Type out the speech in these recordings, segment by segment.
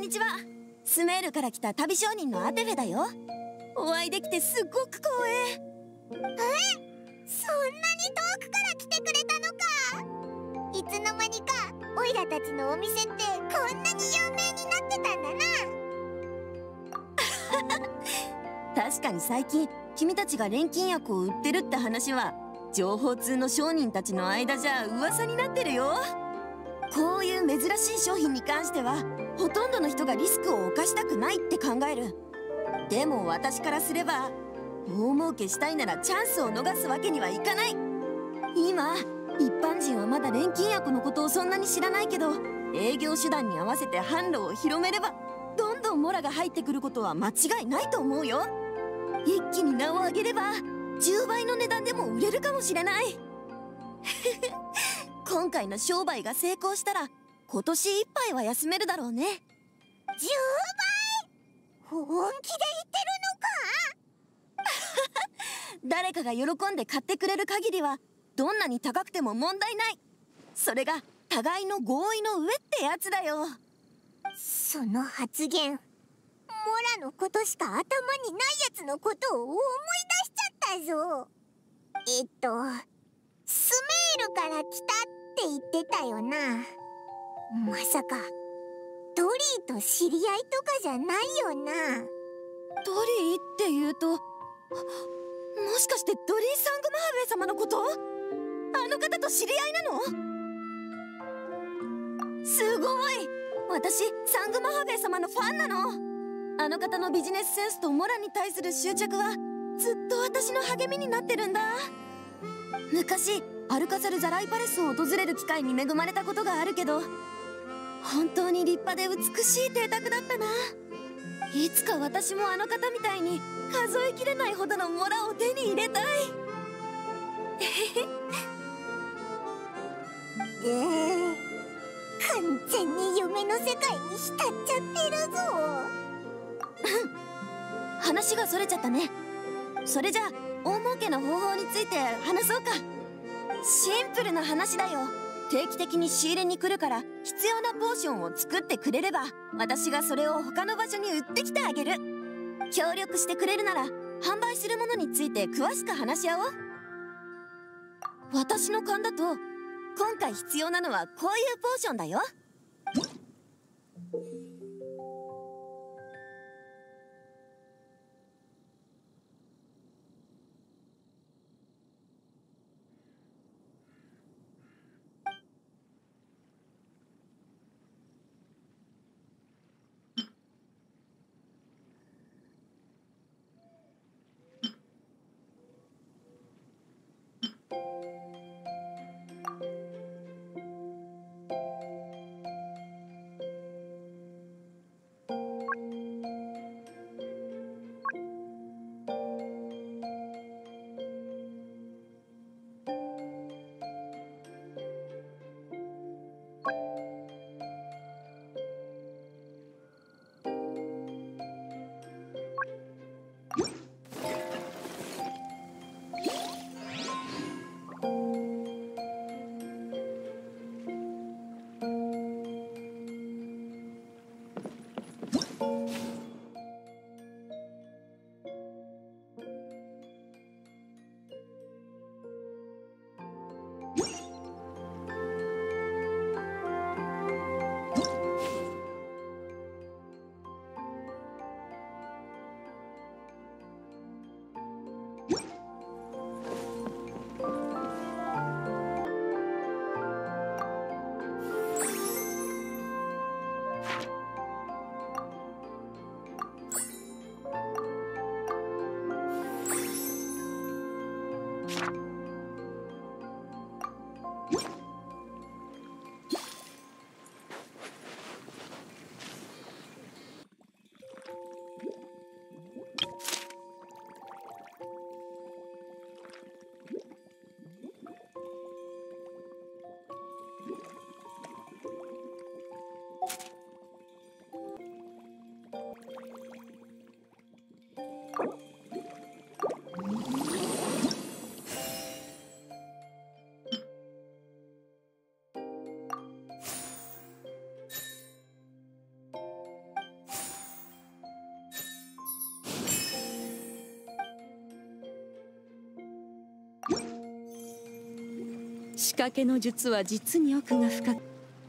にちは。スメールから来た旅商人のアテフェだよ。お会いできてすっごく光栄。 そんなに遠くから来てくれたのか。いつの間にかオイラたちのお店ってこんなに有名になってたんだな。 確かに最近君たちが錬金薬を売ってるって話は情報通の商人たちの間じゃ噂になってるよ。こういう珍しい商品に関してはほとんどの人がリスクを冒したくないって考える。でも私からすれば大儲けしたいならチャンスを逃すわけにはいかない。今一般人はまだ錬金薬のことをそんなに知らないけど、営業手段に合わせて販路を広めればどんどんモラが入ってくることは間違いないと思うよ。一気に名を上げれば10倍の値段でも売れるかもしれない。今回の商売が成功したら今年いっぱいは休めるだろうね。10倍？本気で言ってるのか？誰かが喜んで買ってくれる限りはどんなに高くても問題ない。それが互いの合意の上ってやつだよ。 その発言、モラのことしか頭にないやつのことを思い出しちゃったぞ。スメールから来たって言ってたよな。まさかドリーと知り合いとかじゃないよな。 ドリーって言うと、もしかしてドリー・サングマハウェイ様のこと？あの方と知り合いなの？すごい！私サングマハウェイ様のファンなの。あの方のビジネスセンスとモラに対する執着はずっと私の励みになってるんだ。昔アルカサル・ザライパレスを訪れる機会に恵まれたことがあるけど、本当に立派で美しい邸宅だったな。いつか私もあの方みたいに数えきれないほどのモラを手に入れたい。 完全に夢の世界に浸っちゃってるぞ。 話がそれちゃったね。それじゃあ大儲けの方法について話そうか。シンプルな話だよ。定期的に仕入れに来るから必要なポーションを作ってくれれば私がそれを他の場所に売ってきてあげる。協力してくれるなら販売するものについて詳しく話し合おう。私の勘だと今回必要なのはこういうポーションだよ。 仕掛けの術は実に奥が深く。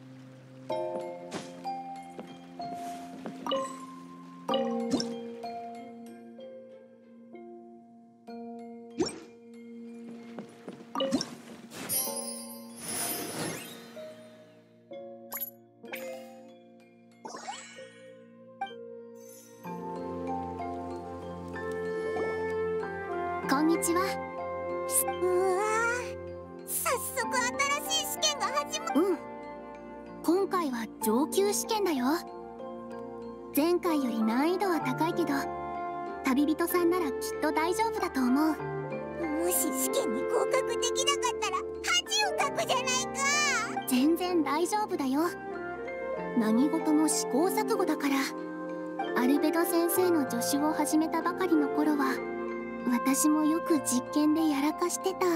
こんにちは。うわー、早速新しい試験が始まる。うん、今回は上級試験だよ。前回より難易度は高いけど、旅人さんならきっと大丈夫だと思う。もし試験に合格できなかったら恥をかくじゃないか。全然大丈夫だよ。何事も試行錯誤だから。アルベド先生の助手を始めたばかりの頃は私もよく実験でやらかしてた。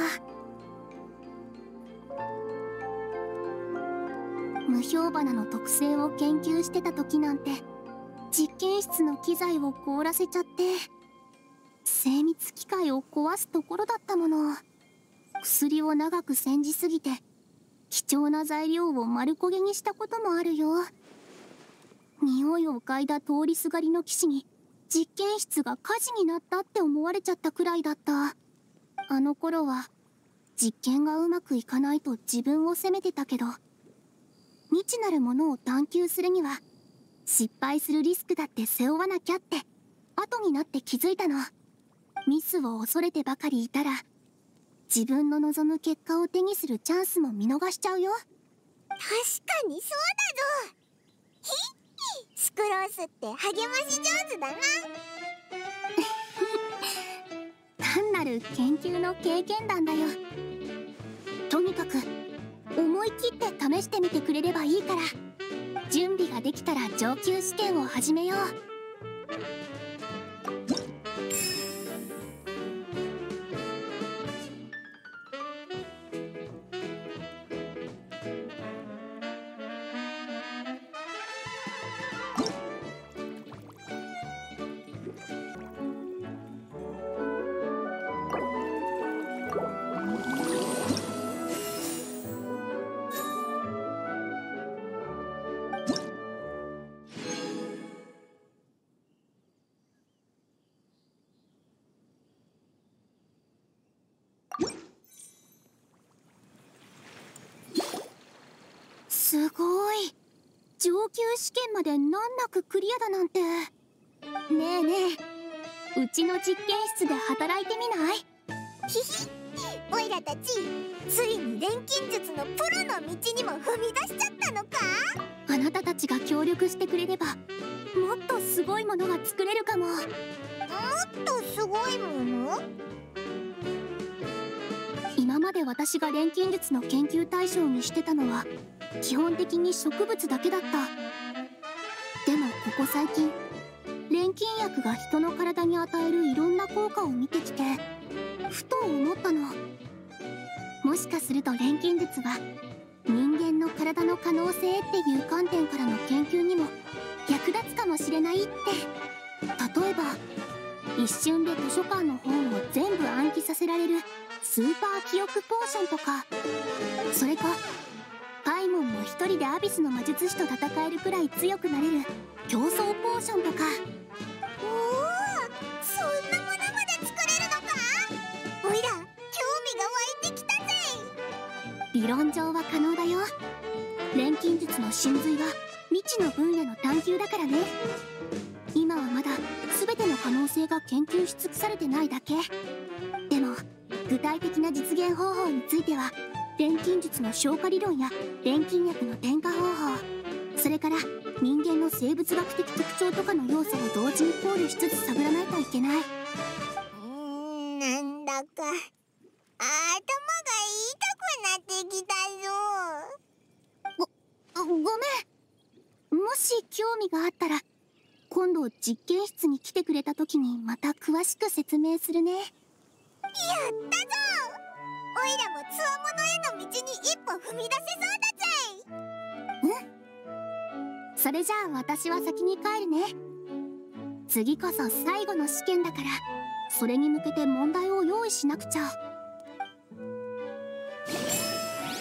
無氷花の特性を研究してた時なんて実験室の機材を凍らせちゃって精密機械を壊すところだったもの。薬を長く煎じすぎて貴重な材料を丸焦げにしたこともあるよ。匂いを嗅いだ通りすがりの騎士に実験室が火事になったって思われちゃったくらいだった。あの頃は実験がうまくいかないと自分を責めてたけど、未知なるものを探求するには失敗するリスクだって背負わなきゃって後になって気づいたの。ミスを恐れてばかりいたら自分の望む結果を手にするチャンスも見逃しちゃうよ。確かにそうだぞ。ひっ、スクロースって励まし上手だな。単なる研究の経験談だよ。とにかく思い切って試してみてくれればいいから、準備ができたら上級試験を始めよう。すごい。上級試験まで難なくクリアだなんて。ねえねえ、うちの実験室で働いてみない？ひひ、おいらたちついに錬金術のプロの道にも踏み出しちゃったのか？あなたたちが協力してくれればもっとすごいものが作れるかも。もっとすごいもの？今まで私が錬金術の研究対象にしてたのは基本的に植物だけだった。でもここ最近錬金薬が人の体に与えるいろんな効果を見てきてふと思ったの。もしかすると錬金術は人間の体の可能性っていう観点からの研究にも役立つかもしれないって。例えば一瞬で図書館の本を全部暗記させられるスーパー記憶ポーションとか、それかパイモンも一人でアビスの魔術師と戦えるくらい強くなれる競争ポーションとか。おお、そんなものまで作れるのか？おいら興味が湧いてきたぜ。理論上は可能だよ。錬金術の真髄は未知の分野の探求だからね。今はまだ全ての可能性が研究し尽くされてないだけ。でも具体的な実現方法については錬金術の消化理論や錬金薬の添加方法、それから人間の生物学的特徴とかの要素を同時に考慮しつつ探らないといけない。なんだか頭が痛くなってきたぞ。ごめん。もし興味があったら今度実験室に来てくれた時にまた詳しく説明するね。やったぞ。おいらもつわものへの道に一歩踏み出せそうだぜ。うん。それじゃあ私は先に帰るね。次こそ最後の試験だからそれに向けて問題を用意しなくちゃ。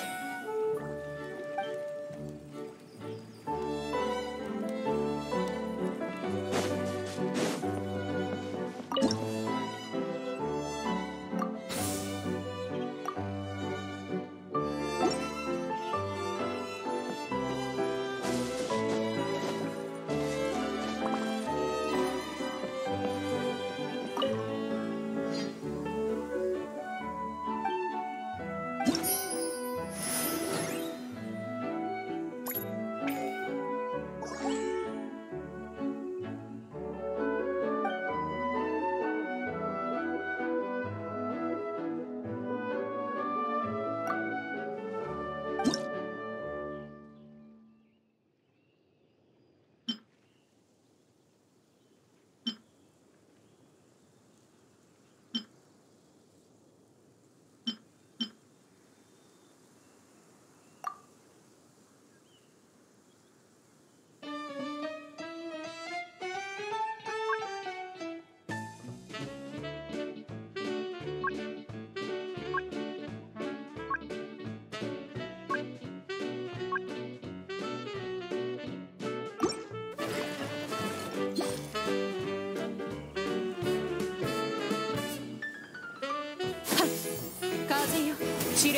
知れ。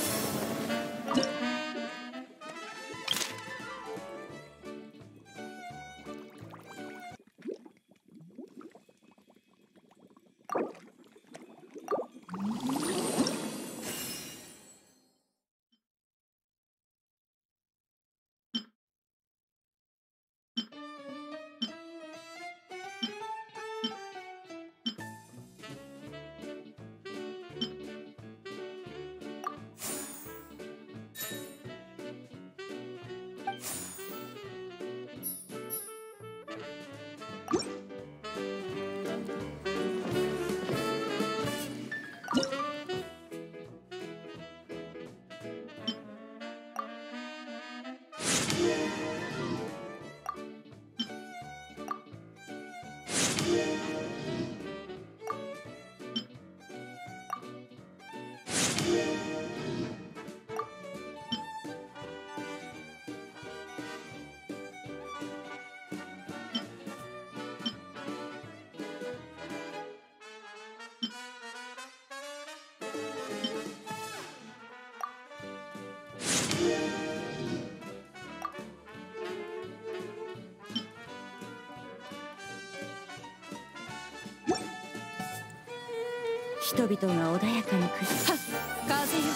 人々が穏やかに暮らす。はっ、風よ。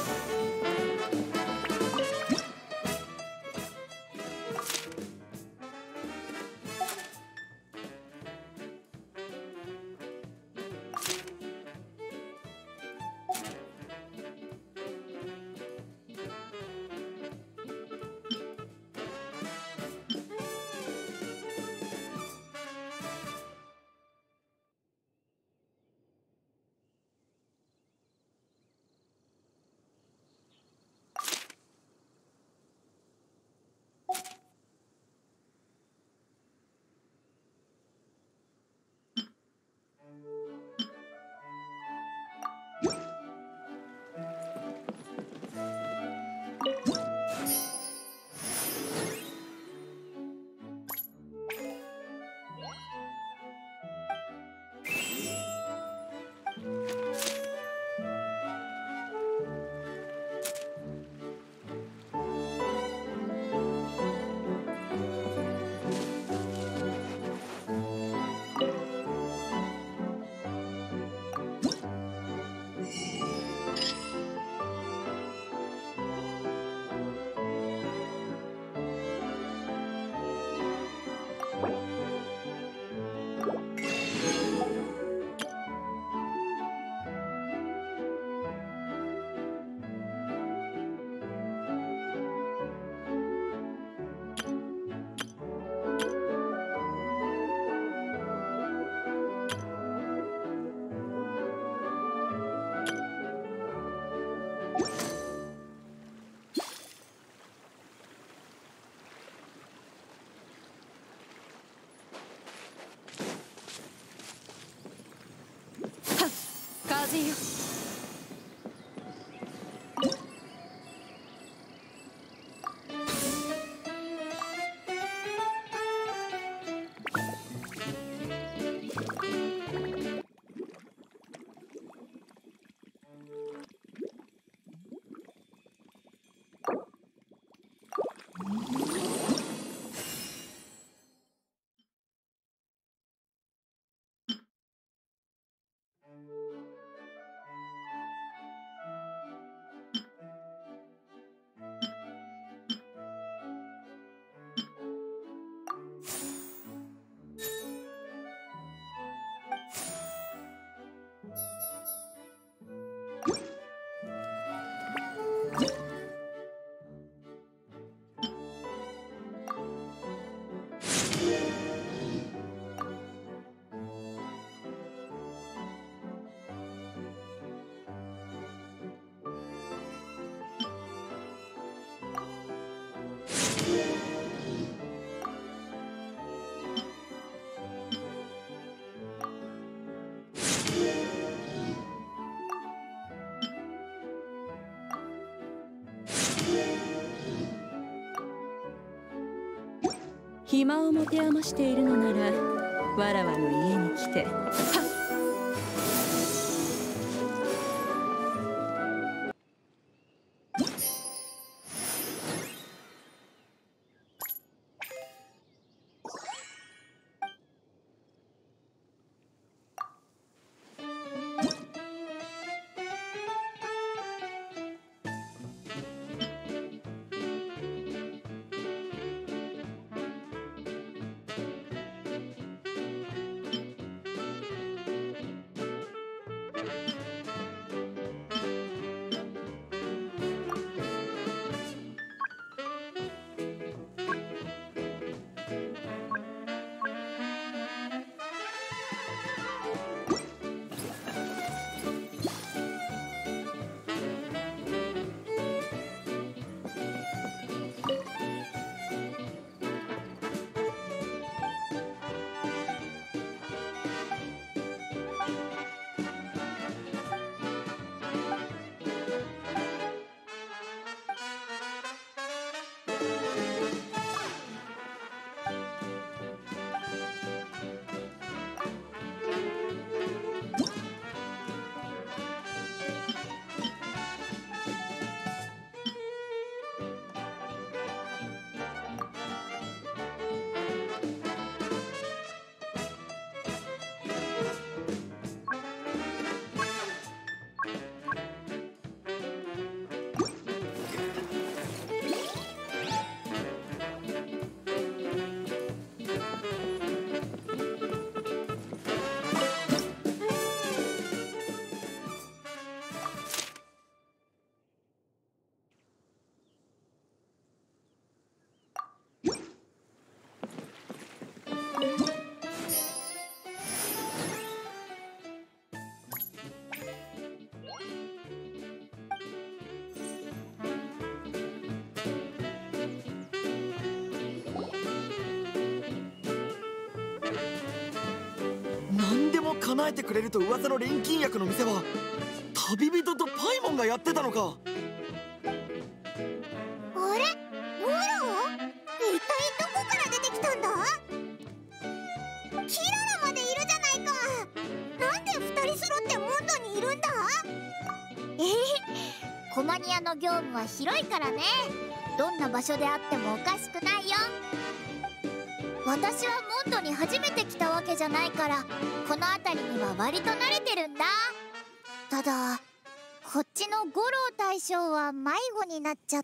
風よ。暇を持て余しているのならわらわの家に来て。はっ。 叶えてくれると噂の錬金薬の店は旅人とパイモンがやってたのか。 あれ、ゴロ？一体どこから出てきたんだ？キララまでいるじゃないか。なんで2人揃ってモンドにいるんだ？コマニアの業務は広いからね。どんな場所であってもおかしくないよ。私はモンドに初めて来たわけじゃないから、この辺りには割と慣れてるんだ。ただこっちの五郎大将は迷子になっちゃって。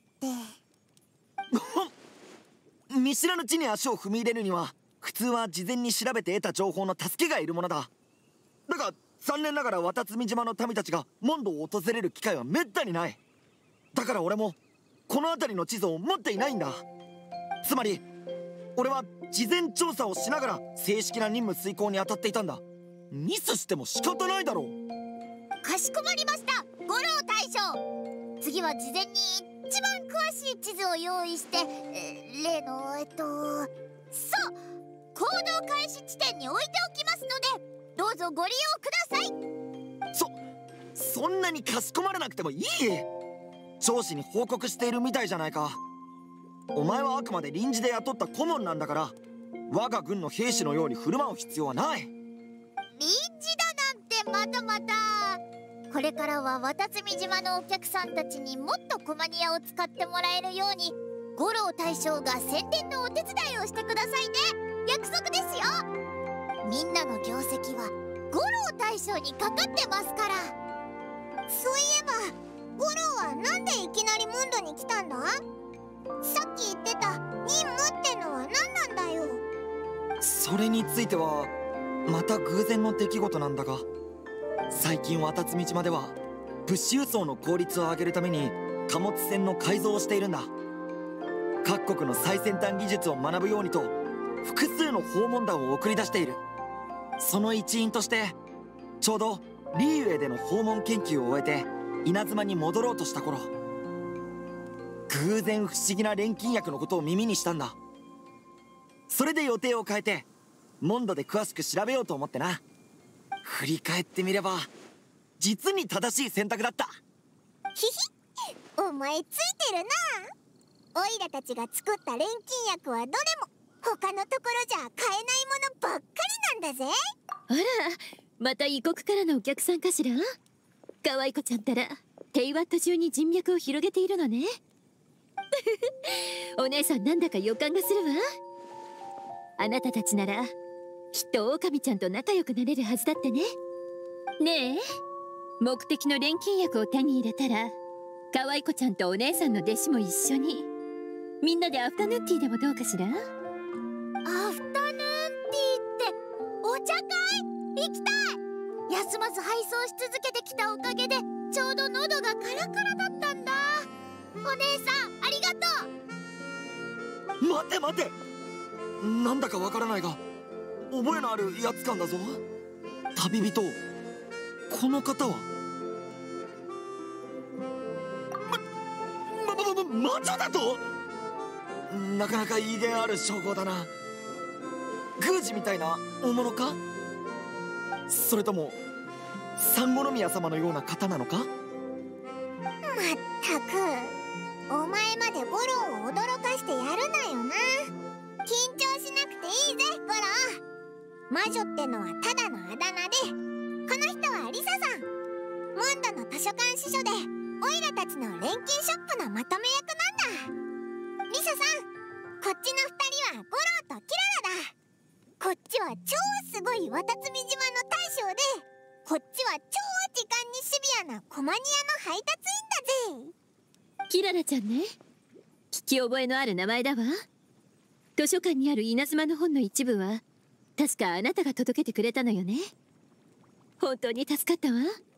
見知らぬ地に足を踏み入れるには普通は事前に調べて得た情報の助けがいるものだ。だが残念ながら渡積島の民たちがモンドを訪れる機会はめったにない。だから俺もこの辺りの地図を持っていないんだ。つまり俺は事前調査をしながら正式な任務遂行に当たっていたんだ。ミスしても仕方ないだろう。 かしこまりました、五郎大将。次は事前に一番詳しい地図を用意して、例のそう、行動開始地点に置いておきますので、どうぞご利用ください。 そんなにかしこまらなくてもいい。上司に報告しているみたいじゃないか。お前はあくまで臨時で雇った顧問なんだから、我が軍の兵士のように振る舞う必要はない。 臨時だなんてまたまた。これからは渡積島のお客さんたちにもっとコマニアを使ってもらえるように、五郎大将が宣伝のお手伝いをしてくださいね。約束ですよ。みんなの業績は五郎大将にかかってますから。そういえば五郎はなんでいきなりムンドに来たんだ？さっき言ってた任務ってのは何なんだよ。 それについてはまた偶然の出来事なんだが、最近渡積島では物資輸送の効率を上げるために貨物船の改造をしているんだ。各国の最先端技術を学ぶようにと複数の訪問団を送り出している。その一員としてちょうどリーウェイでの訪問研究を終えて稲妻に戻ろうとした頃、偶然不思議な錬金薬のことを耳にしたんだ。それで予定を変えてモンドで詳しく調べようと思ってな。振り返ってみれば実に正しい選択だった。 ひひ、お前ついてるな。オイラたちが作った錬金薬はどれも他のところじゃ買えないものばっかりなんだぜ。 あら、また異国からのお客さんかしら。可愛い子ちゃんったらテイワット中に人脈を広げているのね。お姉さんなんだか予感がするわ。あなたたちならきっと狼ちゃんと仲良くなれるはずだってね。ねえ、目的の錬金薬を手に入れたら可愛い子ちゃんとお姉さんの弟子も一緒にみんなでアフタヌーンティーでもどうかしら。 アフタヌーンティーってお茶会？行きたい。休まず配送し続けてきたおかげでちょうど喉がカラカラだったんだ。お姉さんありがとう。 待て待て、なんだかわからないが覚えのあるやつ感だぞ。旅人、この方は魔女だと。なかなか威厳ある称号だな。宮司みたいな大物か、それとも三五宮様のような方なのか。 まったくお前までゴロを驚かしてやるなよな。緊張しなくていいぜゴロ。魔女ってのはただのあだ名で、この人はリサさん。モンドの図書館司書でオイラたちの錬金ショップのまとめ役なんだ。リサさん、こっちの2人はゴロとキララだ。こっちは超すごい渡積島の大将で、こっちは超時間にシビアなコマニアの配達員だぜ。 キララちゃんね、聞き覚えのある名前だわ。図書館にある稲妻の本の一部は確かあなたが届けてくれたのよね。本当に助かったわ。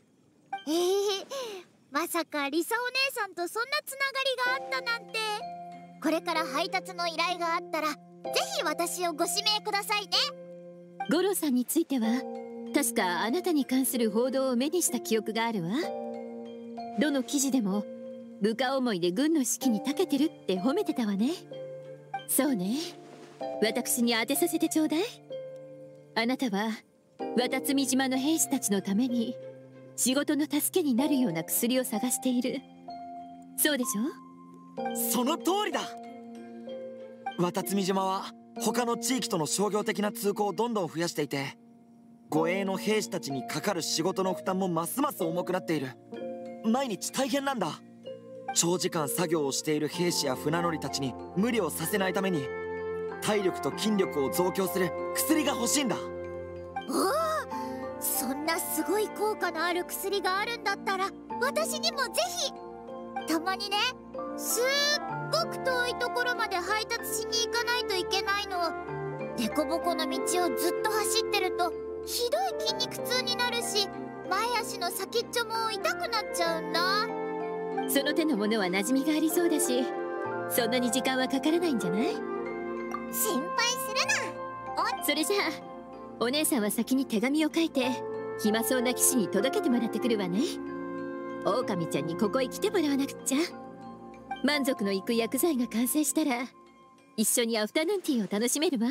まさかリサお姉さんとそんなつながりがあったなんて。これから配達の依頼があったらぜひ私をご指名くださいね。 五郎さんについては確かあなたに関する報道を目にした記憶があるわ。どの記事でも部下思いで軍の士気に長けてるって褒めてたわね。そうね、私に当てさせてちょうだい。あなたは渡積島の兵士たちのために仕事の助けになるような薬を探している。そうでしょ？ その通りだ。渡積島は他の地域との商業的な通行をどんどん増やしていて、護衛の兵士たちにかかる仕事の負担もますます重くなっている。毎日大変なんだ。長時間作業をしている兵士や船乗りたちに無理をさせないために、体力と筋力を増強する薬が欲しいんだ。 おお、そんなすごい効果のある薬があるんだったら私にもぜひ。たまにね、すっごく遠いところまで配達しに行かないといけないの。デコボコの道をずっと走ってるとひどい筋肉痛になるし、前足の先っちょも痛くなっちゃうんだ。 その手のものは馴染みがありそうだし、そんなに時間はかからないんじゃない？ 心配するな。 それじゃあお姉さんは先に手紙を書いて暇そうな騎士に届けてもらってくるわね。狼ちゃんにここへ来てもらわなくっちゃ。満足のいく薬剤が完成したら一緒にアフタヌーンティーを楽しめるわ。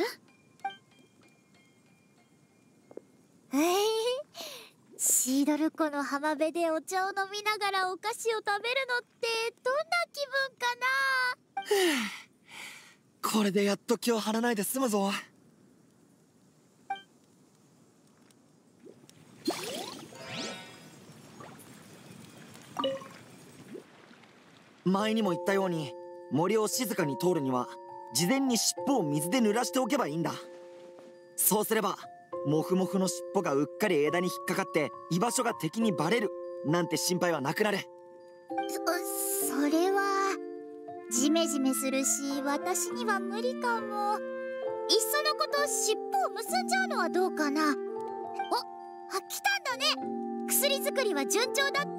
シードル湖の浜辺でお茶を飲みながらお菓子を食べるのってどんな気分かな。 これでやっと気を張らないで済むぞ。前にも言ったように、森を静かに通るには事前に尻尾を水で濡らしておけばいいんだ。そうすればモフモフの尻尾がうっかり枝に引っかかって居場所が敵にバレるなんて心配はなくなる。 それはジメジメするし私には無理かも。いっそのこと尻尾を結んじゃうのはどうかな。お、来たんだね。薬作りは順調だった？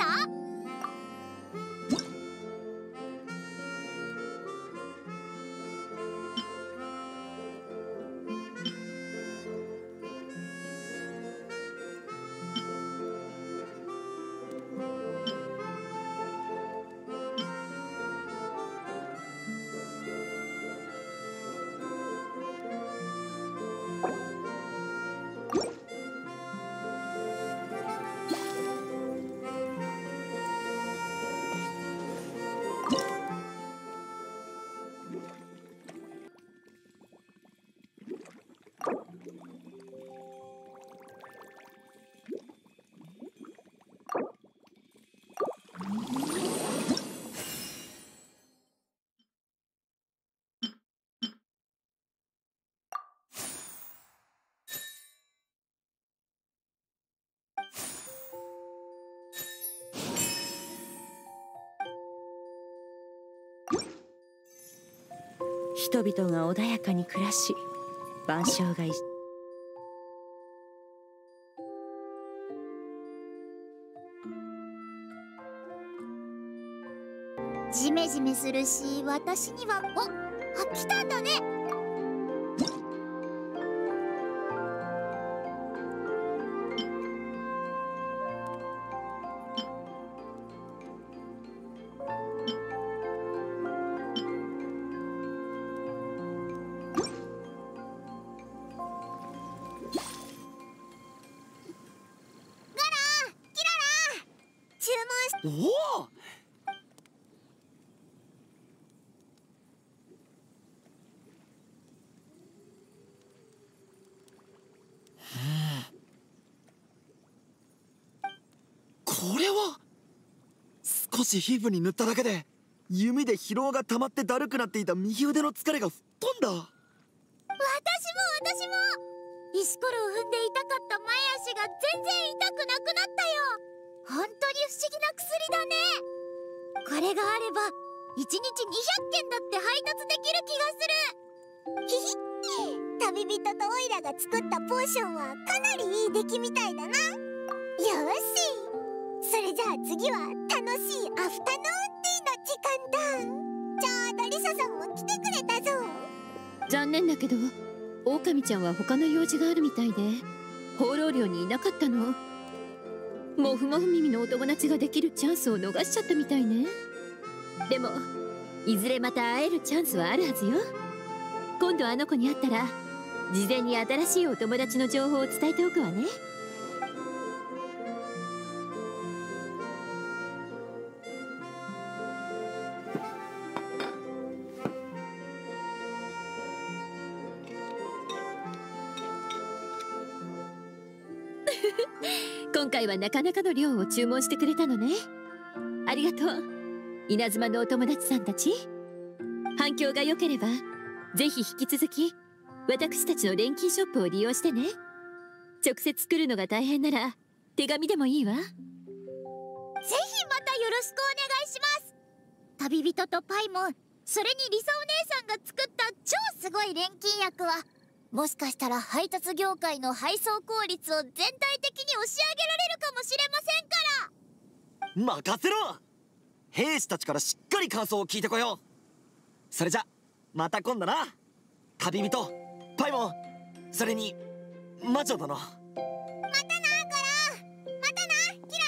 人々が穏やかに暮らし、万象がジメジメするし私には来たんだね。 おお、これは少し皮膚に塗っただけで弓で疲労が溜まってだるくなっていた右腕の疲れが吹っ飛んだ。 私も石ころを踏んで痛かった前足が全然痛くなくなったよ。本当に不思議な薬だね。これがあれば1日200件だって配達できる気がする。ひひ、旅人とオイラが作ったポーションはかなりいい出来みたいだな。よし、それじゃあ次は楽しいアフタヌーンティーの時間だ。ちょうどリサさんも来てくれたぞ。 残念だけど狼ちゃんは他の用事があるみたいで放浪寮にいなかったの。モフモフ耳のお友達ができるチャンスを逃しちゃったみたいね。でもいずれまた会えるチャンスはあるはずよ。今度あの子に会ったら事前に新しいお友達の情報を伝えておくわね。今回はなかなかの量を注文してくれたのね。ありがとう、稲妻のお友達さんたち。反響が良ければぜひ引き続き私たちの錬金ショップを利用してね。直接来るのが大変なら手紙でもいいわ。 ぜひまたよろしくお願いします。旅人とパイモン、それにリサお姉さんが作った超すごい錬金薬はもしかしたら配達業界の配送効率を全体的に押し上げられるかもしれませんから。 任せろ。兵士たちからしっかり感想を聞いてこよう。それじゃまた今度な、旅人パイモン、それに魔女殿。 またな、コロ。またな、キ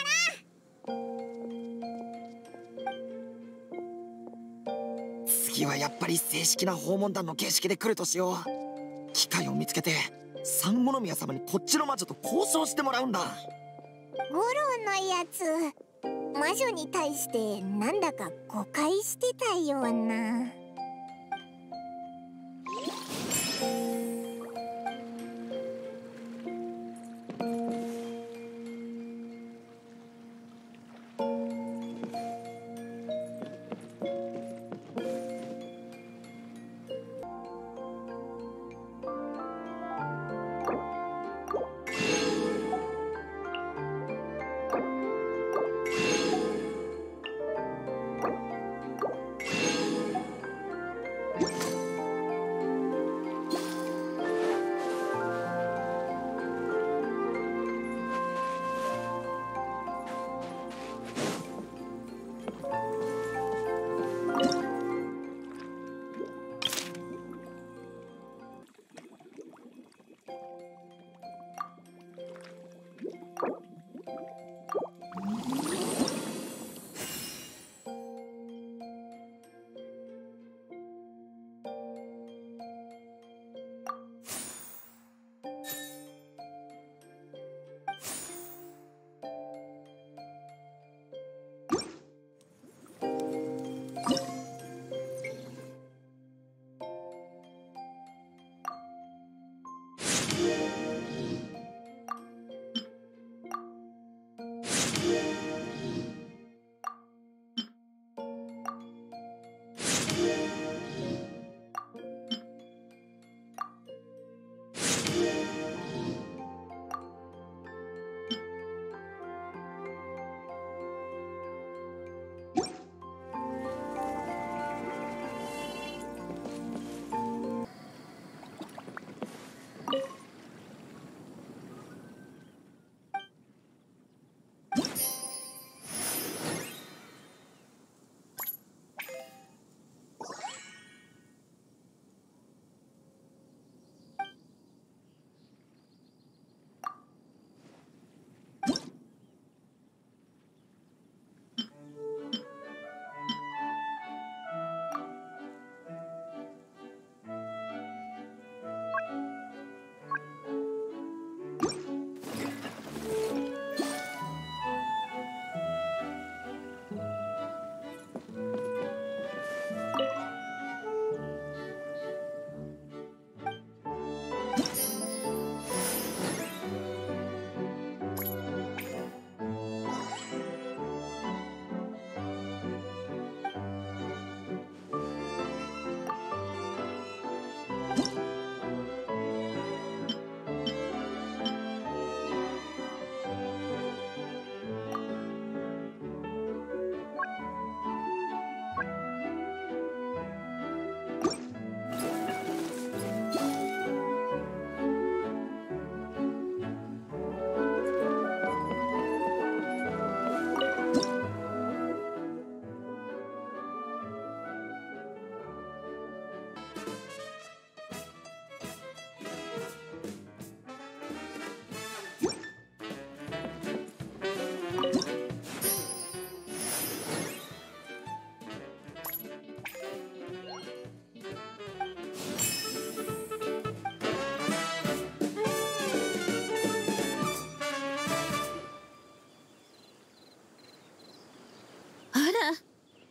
ララ。 次はやっぱり正式な訪問団の形式で来るとしよう。機会を見つけて三物宮様にこっちの魔女と交渉してもらうんだ。 ゴロのやつ、魔女に対してなんだか誤解してたような。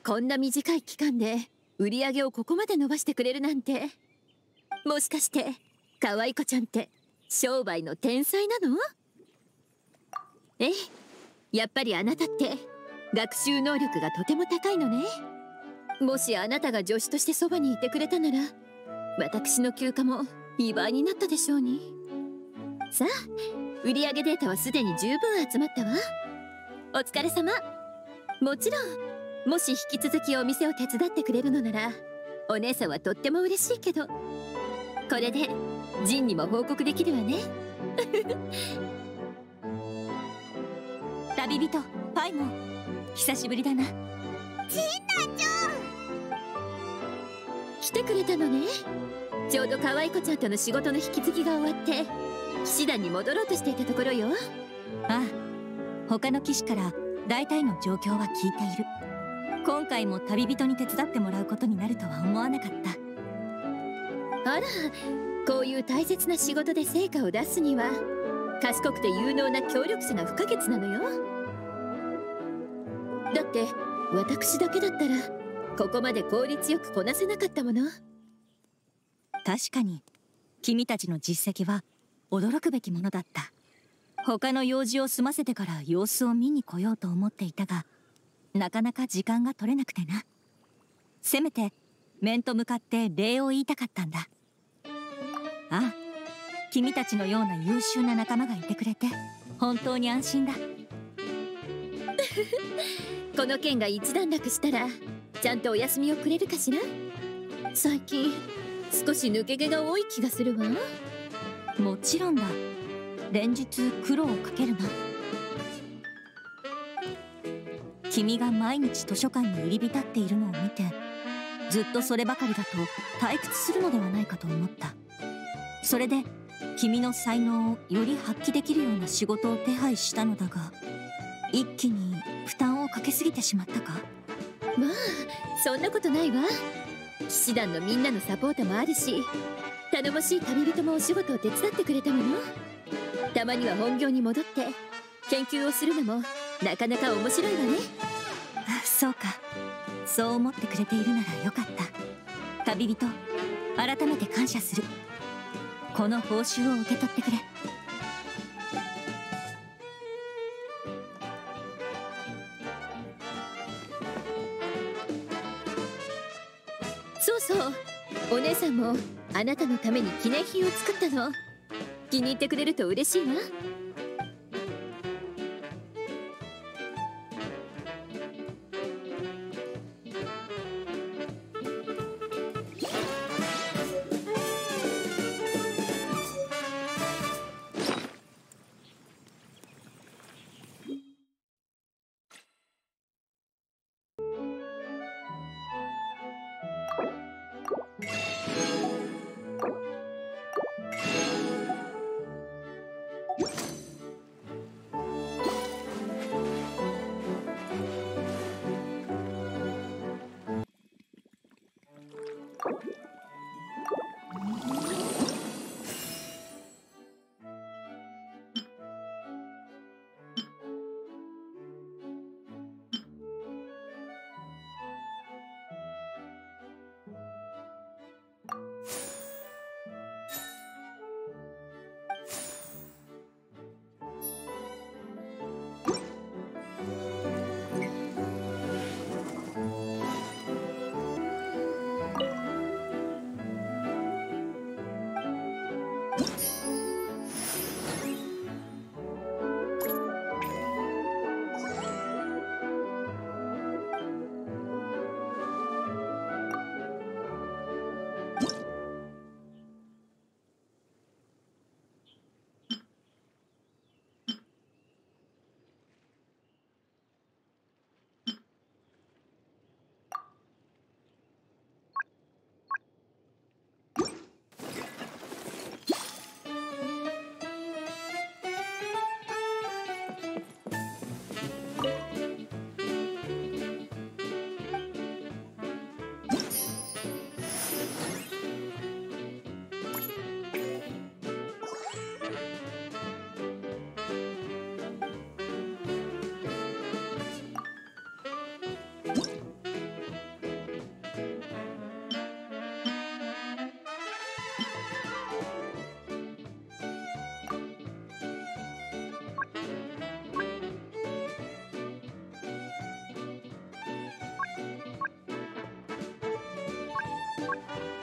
こんな短い期間で売り上げをここまで伸ばしてくれるなんて。もしかして可愛い子ちゃんって商売の天才なの？え、やっぱりあなたって学習能力がとても高いのね。もしあなたが助手としてそばにいてくれたなら、私の休暇も2倍になったでしょうに。さあ、売上データはすでに十分集まったわ。お疲れ様。もちろん、もし引き続きお店を手伝ってくれるのなら、お姉さんはとっても嬉しいけど、これでジンにも報告できるわね。 旅人パイモン、久しぶりだな。 ジン団長、 来てくれたのね。ちょうど可愛い子ちゃんとの仕事の引き継ぎが終わって騎士団に戻ろうとしていたところよ。 ああ、他の騎士から大体の状況は聞いている。今回も旅人に手伝ってもらうことになるとは思わなかった。 あら、こういう大切な仕事で成果を出すには賢くて有能な協力者が不可欠なのよ。だって私だけだったらここまで効率よくこなせなかったもの。 確かに君たちの実績は驚くべきものだった。他の用事を済ませてから様子を見に来ようと思っていたが、なかなか時間が取れなくてな。せめて面と向かって礼を言いたかったんだ。ああ、君たちのような優秀な仲間がいてくれて本当に安心だ。 この件が一段落したらちゃんとお休みをくれるかしら。最近少し抜け毛が多い気がするわ。 もちろんだ。連日苦労をかけるな。君が毎日図書館に入り浸っているのを見て、ずっとそればかりだと退屈するのではないかと思った。それで君の才能をより発揮できるような仕事を手配したのだが、一気に負担をかけすぎてしまったか？ まあそんなことないわ。騎士団のみんなのサポートもあるし、頼もしい旅人もお仕事を手伝ってくれたもの。たまには本業に戻って研究をするのもなかなか面白いわね。 あ、そうか。そう思ってくれているならよかった。旅人、改めて感謝する。この報酬を受け取ってくれ。 そうそう、お姉さんもあなたのために記念品を作ったの。気に入ってくれると嬉しいわ。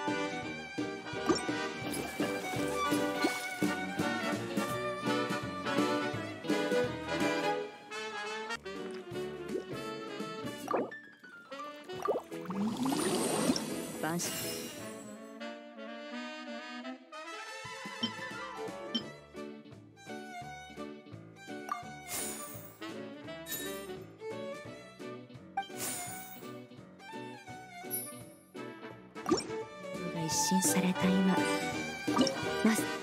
晩酌。一新された今なす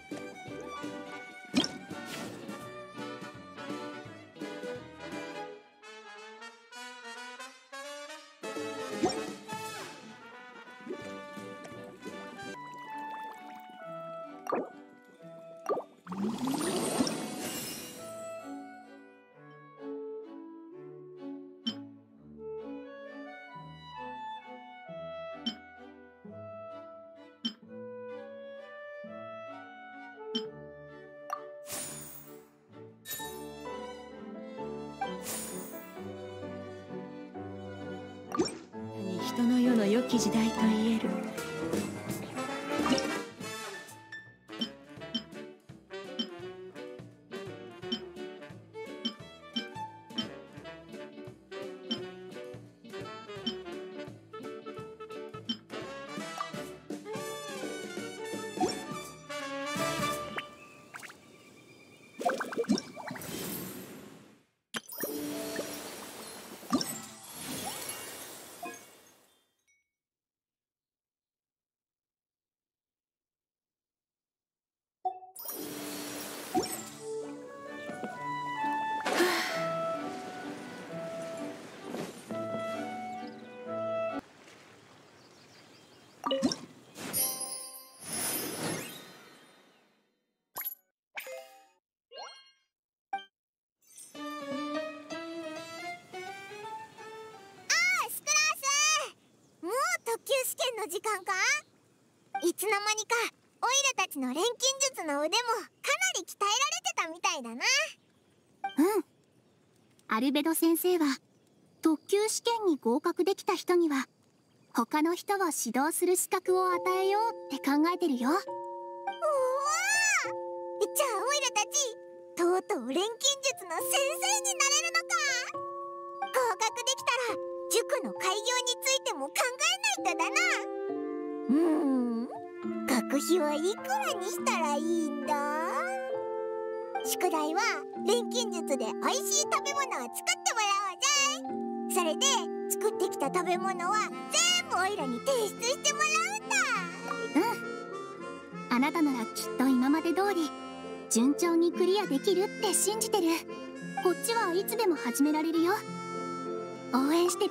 人の世の良き時代と言える。 時間か？いつの間にかオイラたちの錬金術の腕もかなり鍛えられてたみたいだな。 うん。アルベド先生は特級試験に合格できた人には他の人を指導する資格を与えようって考えてるよ。おお、じゃあオイラたちとうとう錬金術の先生になれるのか。合格できたら塾の開業についても考えないとだな。学費はいくらにしたらいいんだ？宿題は錬金術でおいしい食べ物を作ってもらおうぜ。それで作ってきた食べ物は全部オイラに提出してもらうんだ。 うん。あなたならきっと今まで通り順調にクリアできるって信じてる。こっちはいつでも始められるよ。応援して。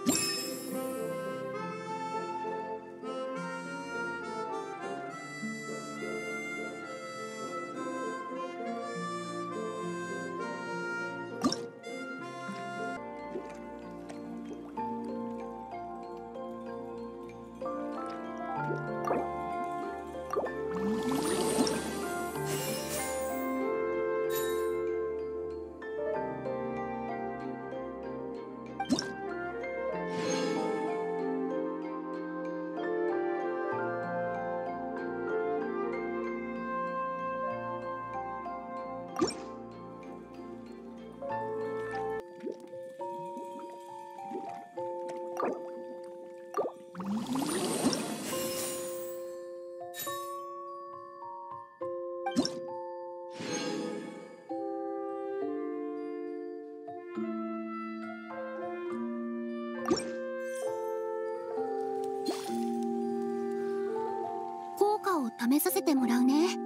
効果を試させてもらうね。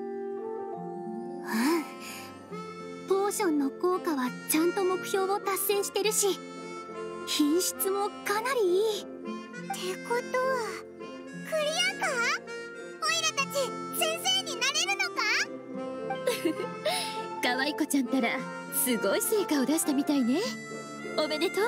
ポーションの効果はちゃんと目標を達成してるし、品質もかなりいい。ってことはクリアか？オイラたち先生になれるのか？ 可愛い子ちゃんたらすごい成果を出したみたいね。おめでとう。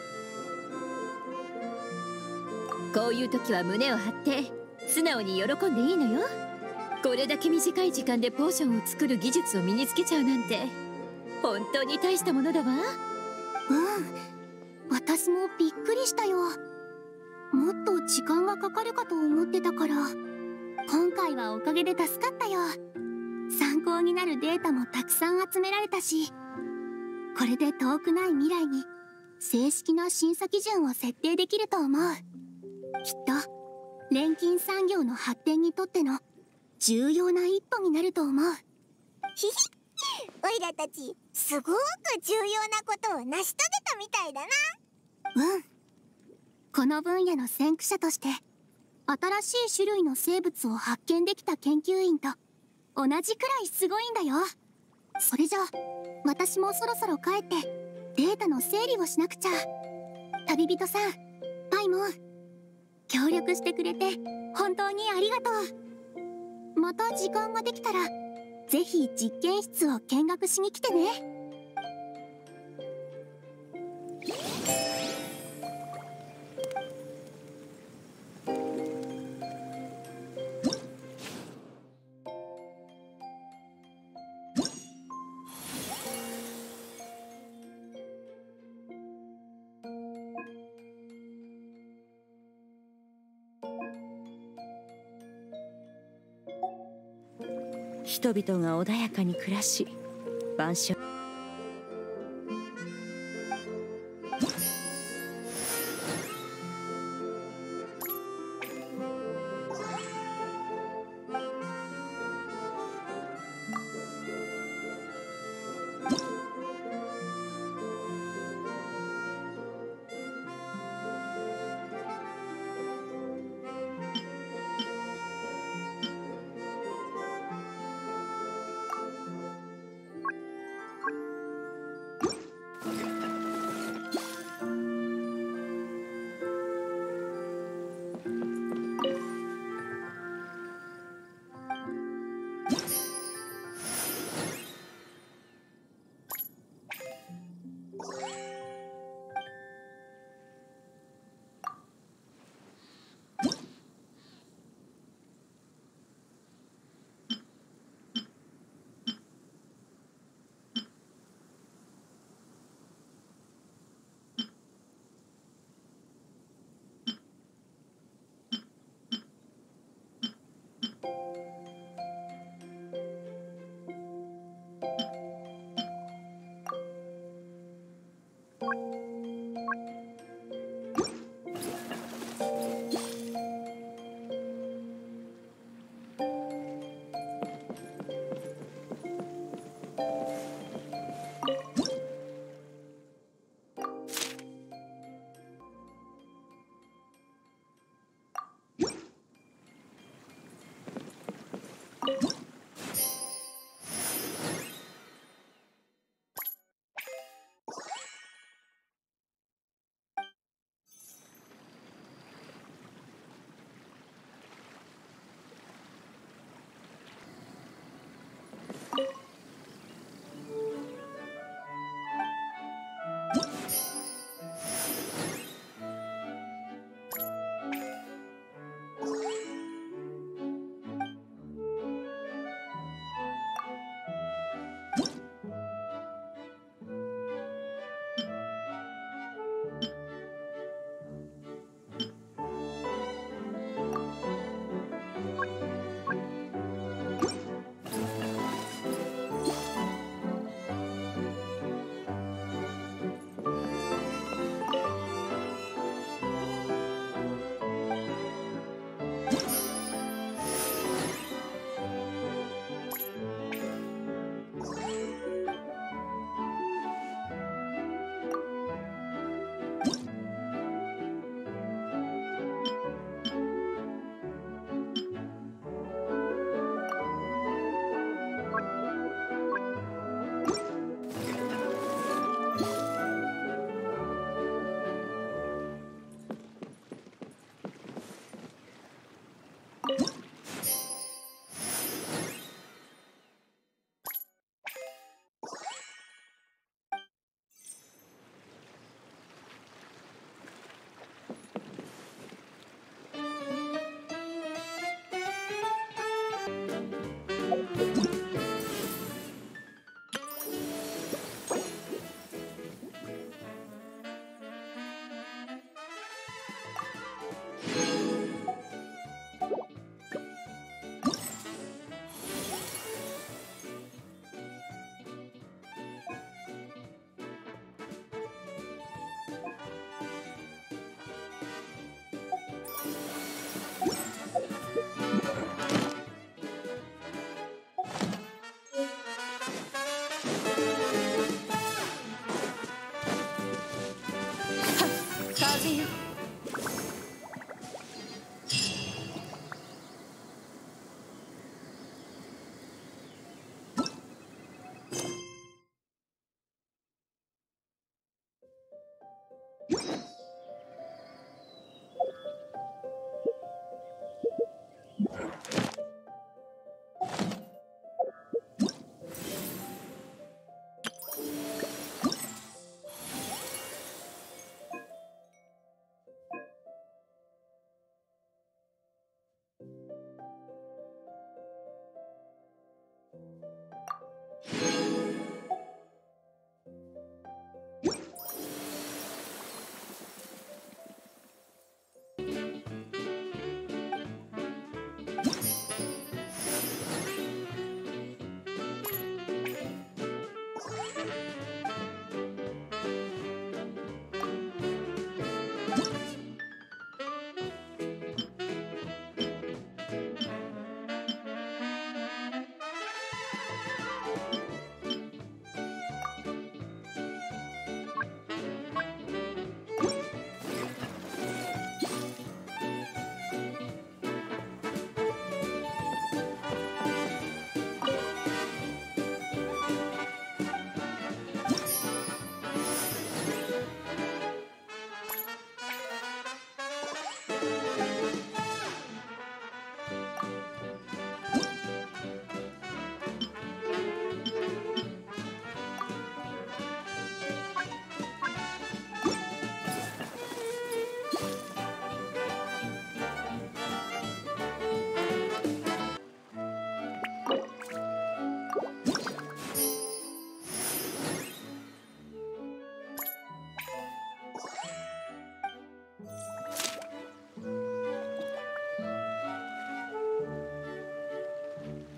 こういう時は胸を張って素直に喜んでいいのよ。これだけ短い時間でポーションを作る技術を身につけちゃうなんて本当に大したものだわ。 私もびっくりしたよ。 もっと時間がかかるかと思ってたから、今回はおかげで助かったよ。参考になるデータもたくさん集められたし、これで遠くない未来に正式な審査基準を設定できると思う。きっと錬金産業の発展にとっての重要な一歩になると思う。 ひひ、オイラたちすごく重要なことを成し遂げたみたいだな。 うん。この分野の先駆者として新しい種類の生物を発見できた研究員と同じくらいすごいんだよ。それじゃ私もそろそろ帰ってデータの整理をしなくちゃ。旅人さん、パイモン、協力してくれて本当にありがとう。また時間ができたらぜひ実験室を見学しに来てね。 人々が穏やかに暮らし、晩鐘。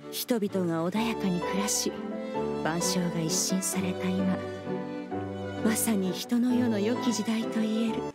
人々が穏やかに暮らし、万象が一新された今、まさに人の世の良き時代と言える。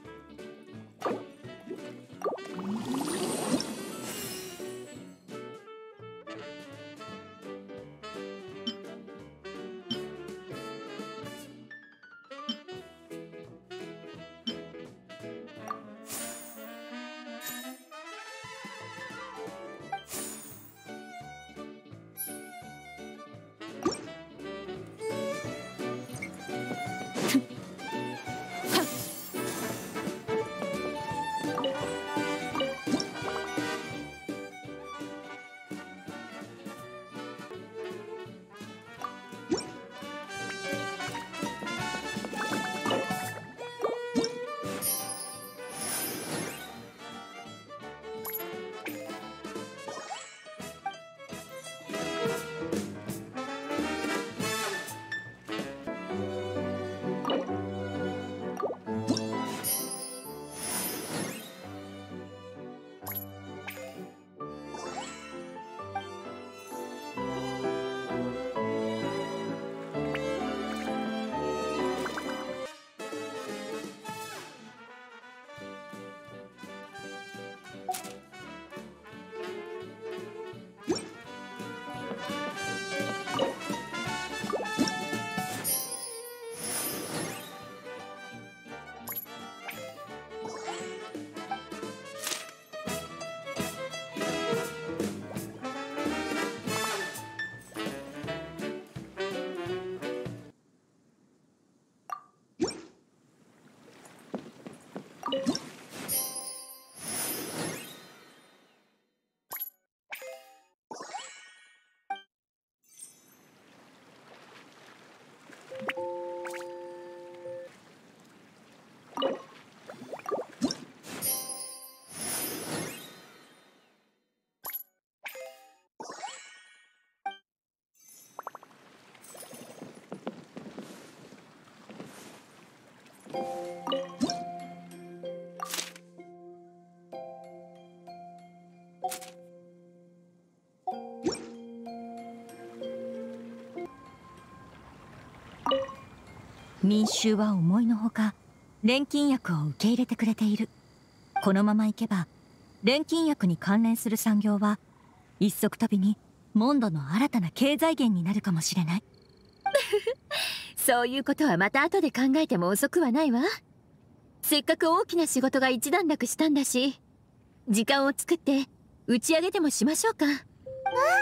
民衆は思いのほか錬金薬を受け入れてくれている。このままいけば錬金薬に関連する産業は一足飛びにモンドの新たな経済源になるかもしれない。 そういうことはまた後で考えても遅くはないわ。せっかく大きな仕事が一段落したんだし、時間を作って打ち上げでもしましょうか。 美味しいものを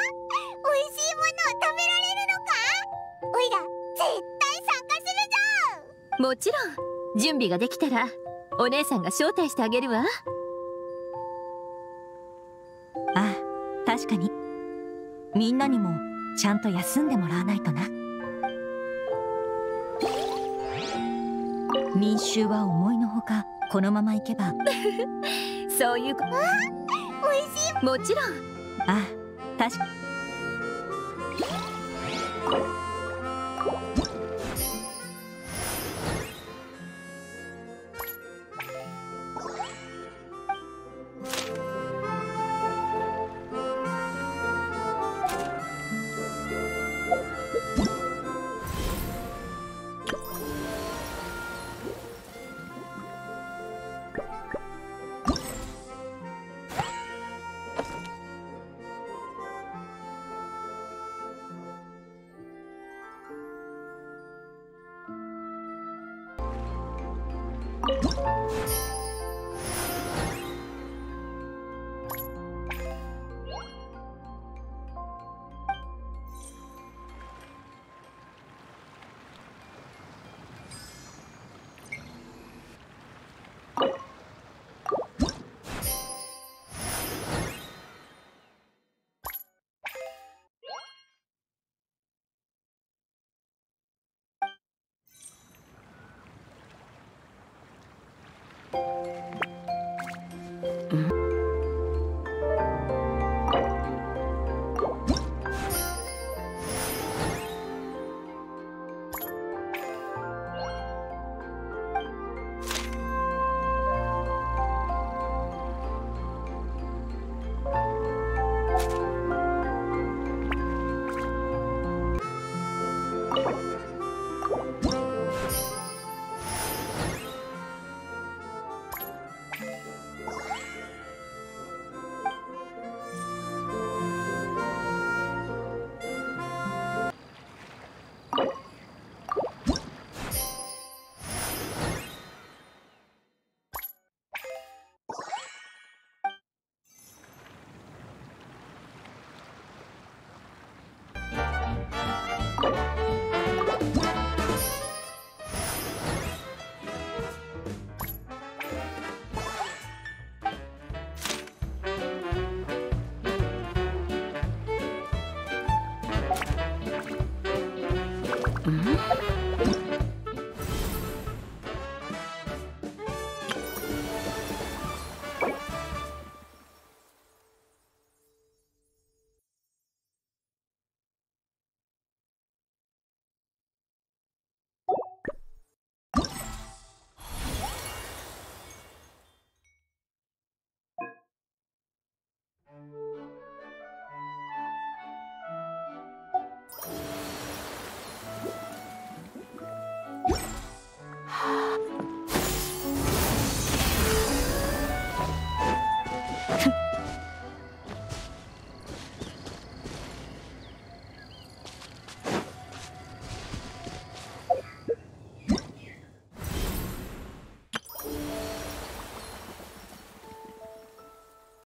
食べられるのか？おいら絶対参加するぞ。 もちろん、準備ができたらお姉さんが招待してあげるわ。 ああ、確かにみんなにもちゃんと休んでもらわないとな。民衆は思いのほかこのままいけばそういうこ美味しい。 もちろん。 ああ、確かうん